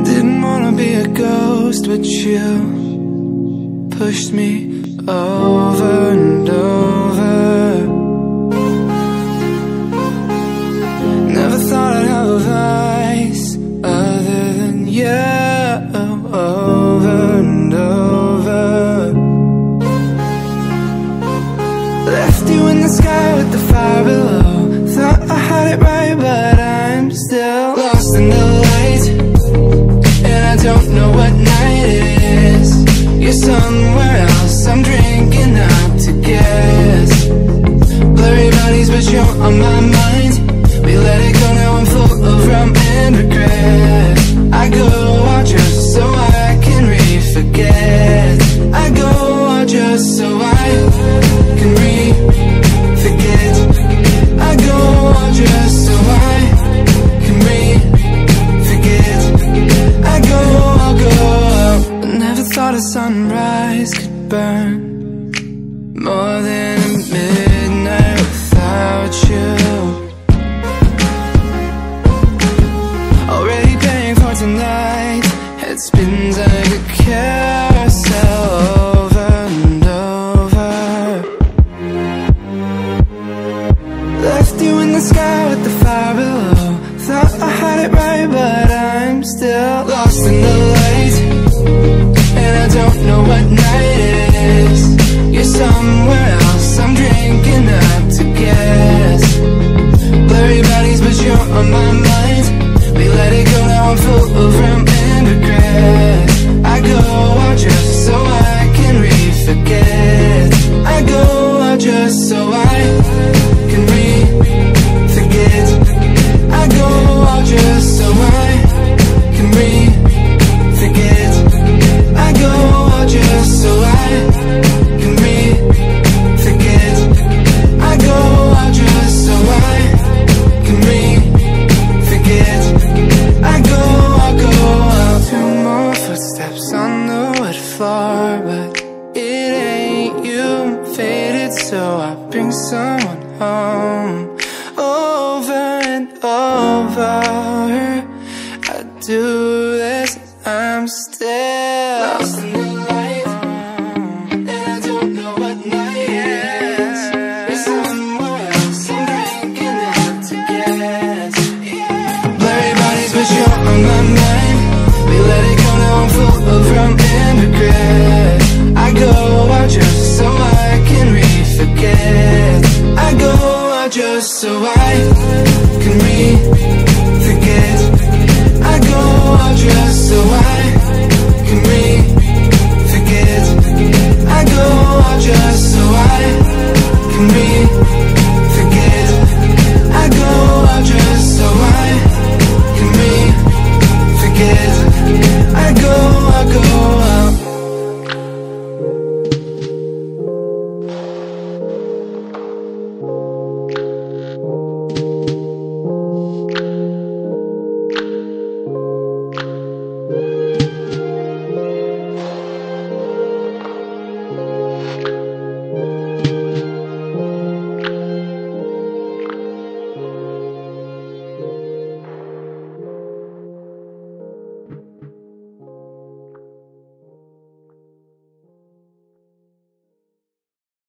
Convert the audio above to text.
Didn't wanna be a ghost, but you pushed me over and over. Never thought I'd have a vice other than you. Over and over. Left you in the sky with the fire below. Thought I had it right, but I'm still lost in the light. And I don't know what night it is. You're somewhere else, I'm drinking out to guess. Blurry bodies, but you're on my mind. We let it go, now I'm full of rum and regret. I go out just so I can re-forget. I go out just so I can re-forget. I go out just so I can re-forget. I go out. Never thought a sunrise could burn more than a midnight without you. Already paying for tonight. Head spins like a carousel over and over. Left you in the sky with the fire below. Thought I had it right, but I'm still lost in the light. And I don't know what night it is. You're somewhere else, I'm drinking out to guess. Blurry bodies, but you're on my mind. We let it go, now I'm full of rum and regret. I go out just so I can re-forget. I go out just so I can re-forget. I go out just so I can re-forget. I go out just so I can re-forget. I go out just so I can re-forget. I go out. Two more footsteps on the wood floor, but it ain't you. Faded, so I bring someone home. Over and over, I do this, I'm still lost in the light. And I don't know what night it is. You're somewhere else, I'm drinking out to guess. Blurry bodies, but you're on my mind. We let it go, now I'm full of rum and regret. I go out just so I can re-forget. I go out just so I